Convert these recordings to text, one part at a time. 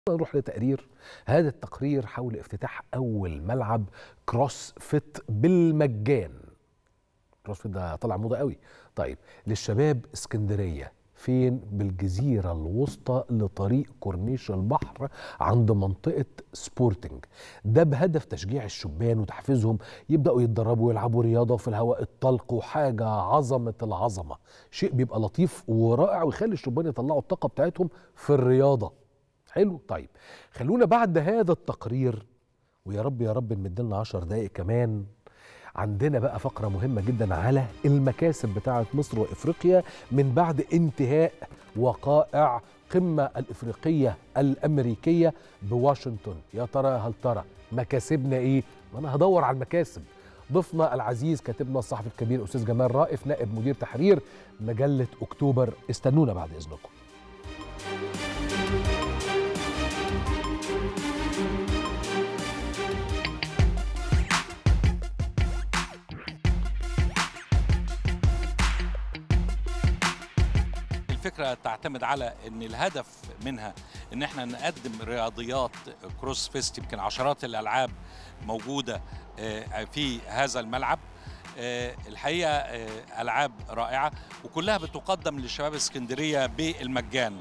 نروح لتقرير. هذا التقرير حول افتتاح أول ملعب كروس فيت بالمجان. كروس فيت ده طلع موضة قوي. طيب، للشباب اسكندرية، فين؟ بالجزيرة الوسطى لطريق كورنيش البحر عند منطقة سبورتنج. ده بهدف تشجيع الشبان وتحفيزهم يبدأوا يتدربوا ويلعبوا رياضة في الهواء الطلق، وحاجة عظمة العظمة. شيء بيبقى لطيف ورائع ويخلي الشبان يطلعوا الطاقة بتاعتهم في الرياضة. حلو. طيب، خلونا بعد هذا التقرير، ويا رب يا رب نمد لنا 10 دقايق كمان، عندنا بقى فقرة مهمة جدا على المكاسب بتاعة مصر وإفريقيا من بعد انتهاء وقائع قمة الإفريقية الأمريكية بواشنطن. يا ترى هل ترى مكاسبنا إيه؟ وأنا هدور على المكاسب. ضيفنا العزيز كاتبنا الصحفي الكبير أستاذ جمال رائف، نائب مدير تحرير مجلة أكتوبر. استنونا بعد إذنكم. الفكرة تعتمد على ان الهدف منها ان احنا نقدم رياضيات كروس فيست. يمكن عشرات الالعاب موجودة في هذا الملعب. الحقيقة العاب رائعة وكلها بتقدم لشباب اسكندرية بالمجان.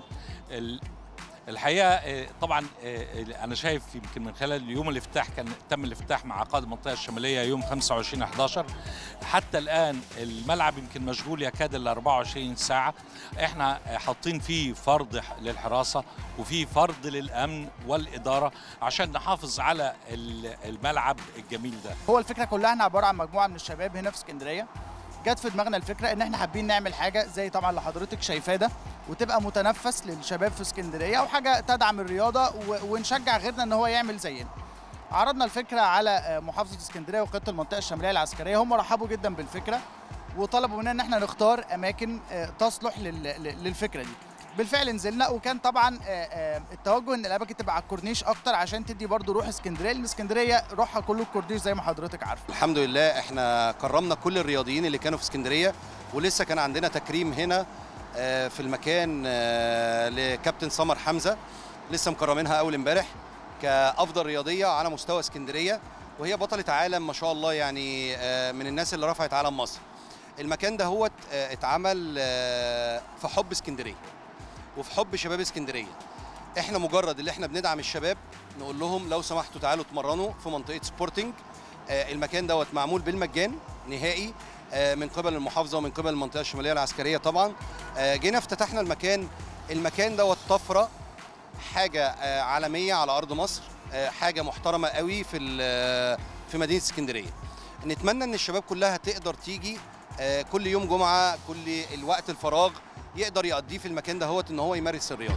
الحقيقه طبعا انا شايف يمكن من خلال يوم الافتتاح كان تم الافتتاح مع عقاد المنطقه الشماليه يوم 25/11. حتى الان الملعب يمكن مشغول يكاد ال 24 ساعه. احنا حاطين فيه فرض للحراسه وفيه فرض للامن والاداره عشان نحافظ على الملعب الجميل ده. هو الفكره كلها احنا عباره عن مجموعه من الشباب هنا في اسكندريه. جت في دماغنا الفكره ان احنا حابين نعمل حاجه زي طبعا اللي حضرتك شايفاه ده، وتبقى متنفس للشباب في اسكندريه وحاجه تدعم الرياضه ونشجع غيرنا ان هو يعمل زينا. عرضنا الفكره على محافظه اسكندريه وقياده المنطقه الشماليه العسكريه، هم رحبوا جدا بالفكره وطلبوا مننا ان احنا نختار اماكن تصلح للفكره دي. بالفعل نزلنا، وكان طبعا التوجه ان الاماكن تبقى على الكورنيش اكتر عشان تدي برضو روح اسكندريه، لان اسكندريه روحها كله الكورنيش زي ما حضرتك عارف. الحمد لله احنا كرمنا كل الرياضيين اللي كانوا في اسكندريه، ولسه كان عندنا تكريم هنا في المكان لكابتن سمر حمزه، لسه مكرمينها اول امبارح كافضل رياضيه على مستوى اسكندريه، وهي بطله عالم ما شاء الله، يعني من الناس اللي رفعت علم مصر. المكان ده هو اتعمل في حب اسكندريه وفي حب شباب اسكندريه. احنا مجرد اللي احنا بندعم الشباب، نقول لهم لو سمحتوا تعالوا اتمرنوا في منطقه سبورتنج. المكان دوت معمول بالمجان نهائي من قبل المحافظه ومن قبل المنطقه الشماليه العسكريه. طبعا جينا افتتحنا المكان دوت طفره، حاجه عالميه على ارض مصر، حاجه محترمه قوي في مدينه اسكندريه. نتمنى ان الشباب كلها تقدر تيجي كل يوم جمعه، كل الوقت الفراغ يقدر يقضيه في المكان ده هو ان هو يمارس الرياضه.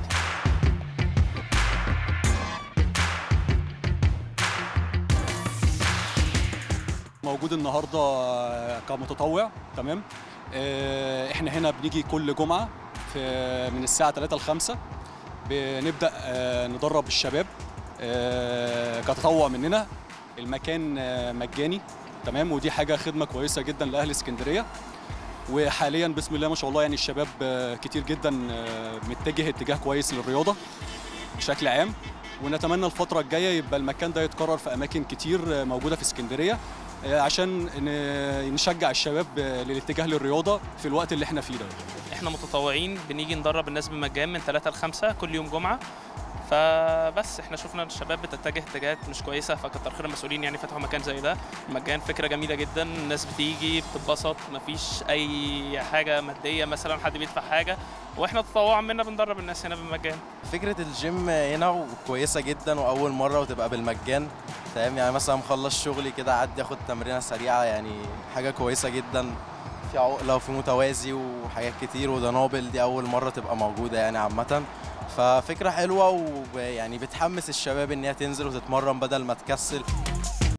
موجود النهارده كمتطوع. تمام. احنا هنا بنيجي كل جمعه من الساعه 3 ل 5 بنبدا ندرب الشباب كتطوع مننا. المكان مجاني. تمام. ودي حاجه خدمه كويسه جدا لاهل اسكندريه. وحاليا بسم الله ما شاء الله يعني الشباب كتير جدا متجه اتجاه كويس للرياضه بشكل عام، ونتمنى الفتره الجايه يبقى المكان ده يتكرر في اماكن كتير موجوده في اسكندريه عشان نشجع الشباب للاتجاه للرياضه في الوقت اللي احنا فيه ده. احنا متطوعين بنيجي ندرب الناس بمجان من 3 ل 5 كل يوم جمعه. فبس احنا شفنا الشباب بتتجه اتجاهات مش كويسه، فكتر خير المسؤولين يعني فتحوا مكان زي ده. المجان فكره جميله جدا، الناس بتيجي بتتبسط، مفيش اي حاجه ماديه مثلا حد بيدفع حاجه، واحنا تطوعا منا بندرب الناس هنا بالمجان. فكره الجيم هنا كويسه جدا واول مره وتبقى بالمجان. تمام. يعني مثلا مخلص شغلي كده اعدي اخد تمرينه سريعه، يعني حاجه كويسه جدا. في عقله وفي متوازي وحاجات كتير ودنابل، دي اول مره تبقى موجوده يعني عامه. ففكره حلوه ويعني بتحمس الشباب ان هي تنزل وتتمرن بدل ما تكسل.